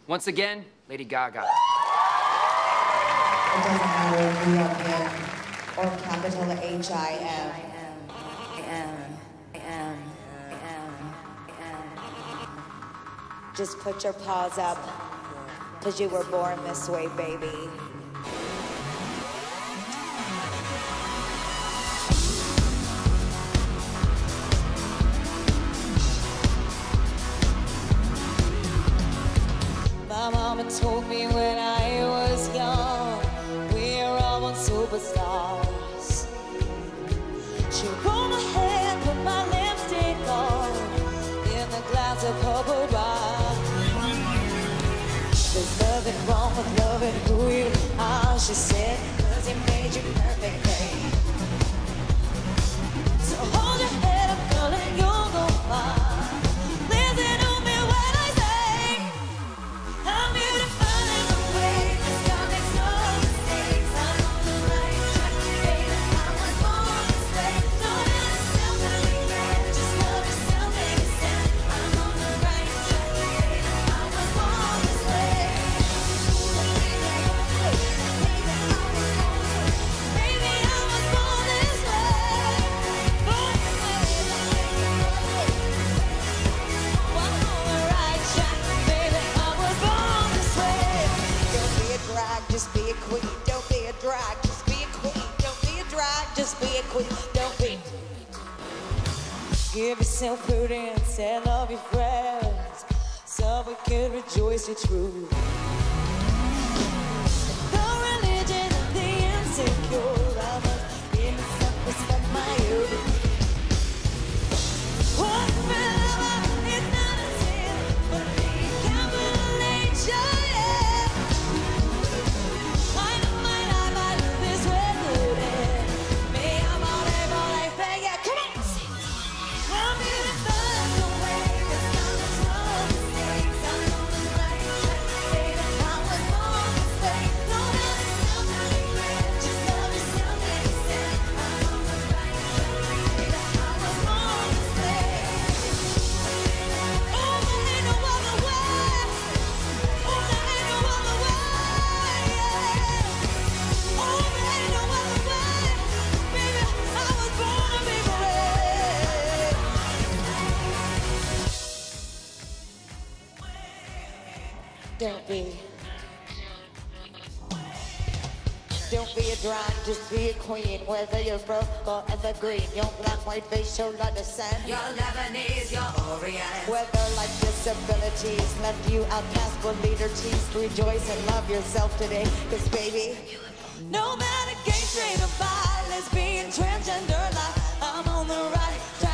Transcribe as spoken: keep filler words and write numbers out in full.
Once again, Lady Gaga. It doesn't matter if you are in or capital H I M. Just put your paws up, cause you were born this way, baby. My mama told me when I was young, we're all on superstars. She rolled my hair, put my lipstick on, in a glass of purple bar. There's nothing wrong with loving who you are, she said, cause it made you perfect, babe. So hold your head up, girl, and you'll go far. Listen to me when I say I'm beautiful in the way this God makes no mistakes. I'm on the right track, baby. I was born this way. Don't ask yourself to regret, just love yourself, baby. Stand. I'm on the right track, baby. I was born this way. Baby, I was born this way. Born this way. I'm on the right track, baby. I was born this way. Don't be a drag, just be a queen. Don't be a drag, just be a queen. Don't be a drag, just be a queen. Don't be. Give yourself prudence and love your friends, so we can rejoice your truth. The religion of the insecure, I must be myself, respect my youth. What forever is not a sin, but the capital H I M. I know my life, I live this way, good. Me, I'm all day, all day, bang, yeah, come on. I'm beautiful the way this God is no mistakes. I'm on the right track, baby. I was born this way. Don't ask yourself to regret, just love yourself, baby. Stand. I'm on the right track, baby. I was born this way. Oh, there ain't no other way. Oh, there ain't no other way, yeah. Oh, there ain't no other way, baby. I was born to be brave. Don't be. Don't be a drag, just be a queen. Whether you're broke or evergreen, your black, white face, your descent. Your Lebanese, your Orient. Whether like disabilities left you outcast but leader teased, rejoice and love yourself today. Cause baby, no matter gay, straight or bi, lesbian, transgender life, I'm on the right track.